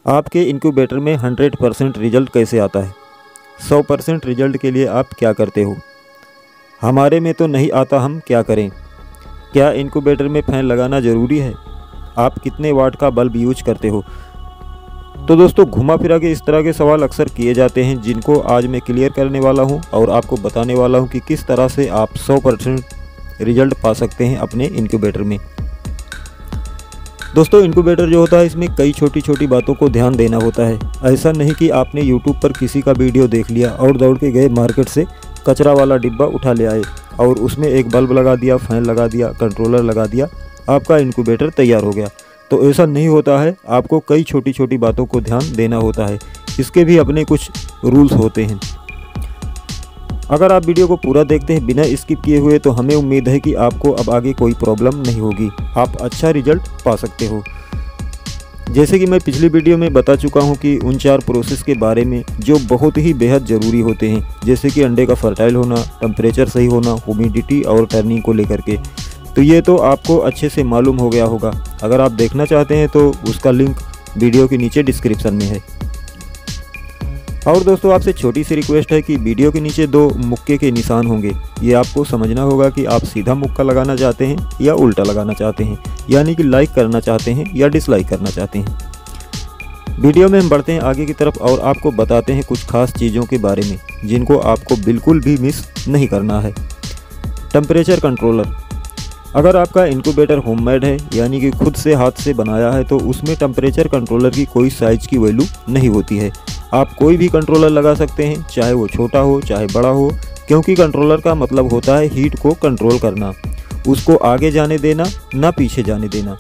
आपके इनक्यूबेटर में 100% रिजल्ट कैसे आता है? 100% रिजल्ट के लिए आप क्या करते हो? हमारे में तो नहीं आता, हम क्या करें? क्या इनक्यूबेटर में फ़ैन लगाना ज़रूरी है? आप कितने वाट का बल्ब यूज करते हो? तो दोस्तों, घुमा फिरा के इस तरह के सवाल अक्सर किए जाते हैं, जिनको आज मैं क्लियर करने वाला हूं और आपको बताने वाला हूं कि किस तरह से आप 100% रिजल्ट पा सकते हैं अपने इनक्यूबेटर में। दोस्तों, इनक्यूबेटर जो होता है, इसमें कई छोटी छोटी बातों को ध्यान देना होता है। ऐसा नहीं कि आपने यूट्यूब पर किसी का वीडियो देख लिया और दौड़ के गए मार्केट से कचरा वाला डिब्बा उठा ले आए और उसमें एक बल्ब लगा दिया, फ़ैन लगा दिया, कंट्रोलर लगा दिया, आपका इनक्यूबेटर तैयार हो गया। तो ऐसा नहीं होता है। आपको कई छोटी छोटी बातों को ध्यान देना होता है। इसके भी अपने कुछ रूल्स होते हैं। अगर आप वीडियो को पूरा देखते हैं बिना स्किप किए हुए, तो हमें उम्मीद है कि आपको अब आगे कोई प्रॉब्लम नहीं होगी, आप अच्छा रिजल्ट पा सकते हो। जैसे कि मैं पिछली वीडियो में बता चुका हूं कि उन 4 प्रोसेस के बारे में जो बहुत ही बेहद ज़रूरी होते हैं, जैसे कि अंडे का फर्टाइल होना, टेम्परेचर सही होना, ह्यूमिडिटी और टर्निंग को लेकर के। तो ये तो आपको अच्छे से मालूम हो गया होगा। अगर आप देखना चाहते हैं तो उसका लिंक वीडियो के नीचे डिस्क्रिप्शन में है। और दोस्तों, आपसे छोटी सी रिक्वेस्ट है कि वीडियो के नीचे 2 मुक्के के निशान होंगे। ये आपको समझना होगा कि आप सीधा मुक्का लगाना चाहते हैं या उल्टा लगाना चाहते हैं, यानी कि लाइक करना चाहते हैं या डिसलाइक करना चाहते हैं। वीडियो में हम बढ़ते हैं आगे की तरफ और आपको बताते हैं कुछ खास चीज़ों के बारे में, जिनको आपको बिल्कुल भी मिस नहीं करना है। Temperature controller. अगर आपका इनक्यूबेटर होममेड है, यानी कि खुद से हाथ से बनाया है, तो उसमें टेम्परेचर कंट्रोलर की कोई साइज़ की वैल्यू नहीं होती है। आप कोई भी कंट्रोलर लगा सकते हैं, चाहे वो छोटा हो चाहे बड़ा हो, क्योंकि कंट्रोलर का मतलब होता है हीट को कंट्रोल करना, उसको आगे जाने देना, ना पीछे जाने देना।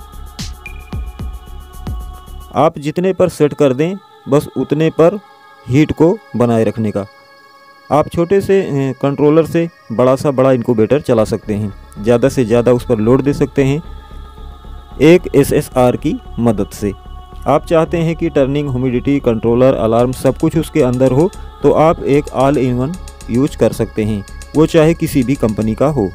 आप जितने पर सेट कर दें, बस उतने पर हीट को बनाए रखने का। आप छोटे से कंट्रोलर से बड़ा इनक्यूबेटर चला सकते हैं, ज़्यादा से ज़्यादा उस पर लोड दे सकते हैं एक SSR की मदद से। आप चाहते हैं कि टर्निंग, ह्यूमिडिटी, कंट्रोलर, अलार्म सब कुछ उसके अंदर हो, तो आप एक ऑल इन वन यूज कर सकते हैं, वो चाहे किसी भी कंपनी का हो।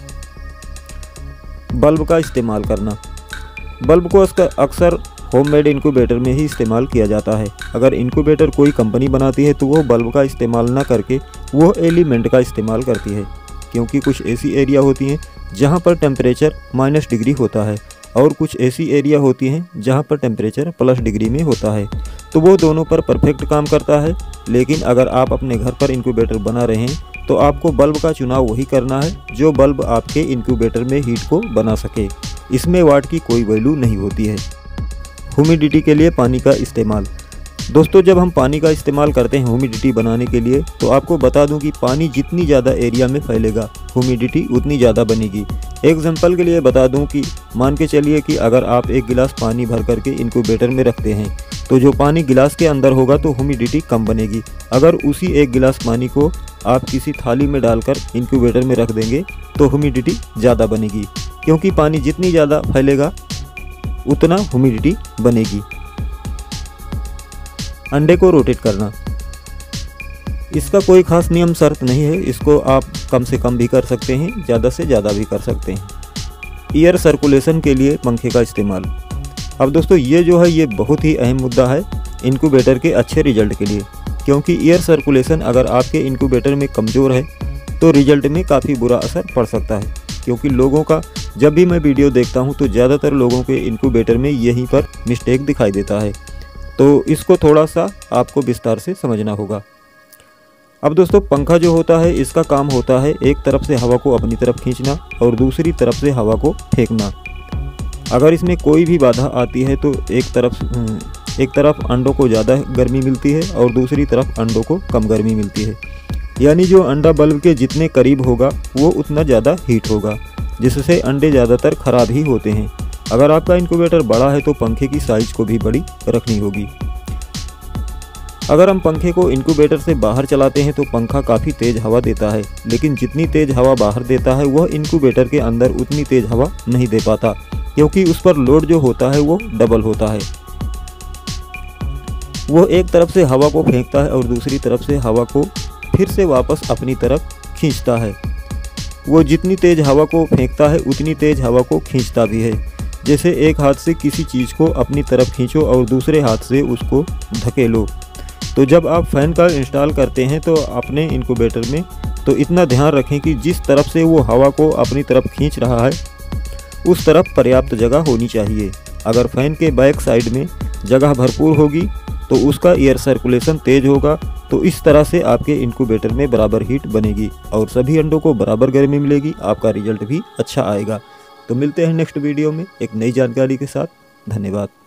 बल्ब का इस्तेमाल करना। बल्ब को अक्सर होममेड इनक्यूबेटर में ही इस्तेमाल किया जाता है। अगर इनक्यूबेटर कोई कंपनी बनाती है तो वो बल्ब का इस्तेमाल ना करके वो एलिमेंट का इस्तेमाल करती है, क्योंकि कुछ ऐसी एरिया होती हैं जहाँ पर टेम्परेचर -डिग्री होता है और कुछ ऐसी एरिया होती हैं जहाँ पर टेम्परेचर +डिग्री में होता है। तो वो दोनों पर परफेक्ट काम करता है। लेकिन अगर आप अपने घर पर इनक्यूबेटर बना रहे हैं तो आपको बल्ब का चुनाव वही करना है जो बल्ब आपके इनक्यूबेटर में हीट को बना सके। इसमें वाट की कोई वैल्यू नहीं होती है। ह्यूमिडिटी के लिए पानी का इस्तेमाल। दोस्तों, जब हम पानी का इस्तेमाल करते हैं ह्यूमिडिटी बनाने के लिए, तो आपको बता दूं कि पानी जितनी ज़्यादा एरिया में फैलेगा, ह्यूमिडिटी उतनी ज़्यादा बनेगी। एग्जांपल के लिए बता दूं कि मान के चलिए कि अगर आप 1 गिलास पानी भर करके इनक्यूबेटर में रखते हैं, तो जो पानी गिलास के अंदर होगा तो ह्यूमिडिटी कम बनेगी। अगर उसी 1 गिलास पानी को आप किसी थाली में डालकर इनक्यूबेटर में रख देंगे तो ह्यूमिडिटी ज़्यादा बनेगी, क्योंकि पानी जितनी ज़्यादा फैलेगा उतना ह्यूमिडिटी बनेगी। अंडे को रोटेट करना। इसका कोई खास नियम शर्त नहीं है, इसको आप कम से कम भी कर सकते हैं, ज़्यादा से ज़्यादा भी कर सकते हैं। एयर सर्कुलेशन के लिए पंखे का इस्तेमाल। अब दोस्तों, ये जो है ये बहुत ही अहम मुद्दा है इनक्यूबेटर के अच्छे रिजल्ट के लिए, क्योंकि एयर सर्कुलेशन अगर आपके इनक्यूबेटर में कमज़ोर है तो रिजल्ट में काफ़ी बुरा असर पड़ सकता है। क्योंकि लोगों का, जब भी मैं वीडियो देखता हूं तो ज़्यादातर लोगों के इनक्यूबेटर में यहीं पर मिस्टेक दिखाई देता है। तो इसको थोड़ा सा आपको विस्तार से समझना होगा। अब दोस्तों, पंखा जो होता है इसका काम होता है एक तरफ से हवा को अपनी तरफ खींचना और दूसरी तरफ से हवा को फेंकना। अगर इसमें कोई भी बाधा आती है तो एक तरफ अंडों को ज़्यादा गर्मी मिलती है और दूसरी तरफ अंडों को कम गर्मी मिलती है। यानी जो अंडा बल्ब के जितने करीब होगा वो उतना ज़्यादा हीट होगा, जिससे अंडे ज़्यादातर ख़राब ही होते हैं। अगर आपका इनक्यूबेटर बड़ा है तो पंखे की साइज़ को भी बड़ी रखनी होगी। अगर हम पंखे को इनक्यूबेटर से बाहर चलाते हैं तो पंखा काफ़ी तेज़ हवा देता है, लेकिन जितनी तेज़ हवा बाहर देता है वह इनक्यूबेटर के अंदर उतनी तेज़ हवा नहीं दे पाता, क्योंकि उस पर लोड जो होता है वो डबल होता है। वो एक तरफ से हवा को फेंकता है और दूसरी तरफ से हवा को फिर से वापस अपनी तरफ खींचता है। वो जितनी तेज़ हवा को फेंकता है उतनी तेज़ हवा को खींचता भी है, जैसे एक हाथ से किसी चीज़ को अपनी तरफ खींचो और दूसरे हाथ से उसको धकेलो। तो जब आप फ़ैन का इंस्टॉल करते हैं तो अपने इनक्यूबेटर में तो इतना ध्यान रखें कि जिस तरफ से वो हवा को अपनी तरफ खींच रहा है उस तरफ पर्याप्त जगह होनी चाहिए। अगर फ़ैन के बैक साइड में जगह भरपूर होगी तो उसका एयर सर्कुलेशन तेज होगा, तो इस तरह से आपके इनक्यूबेटर में बराबर हीट बनेगी और सभी अंडों को बराबर गर्मी मिलेगी, आपका रिजल्ट भी अच्छा आएगा। तो मिलते हैं नेक्स्ट वीडियो में एक नई जानकारी के साथ। धन्यवाद।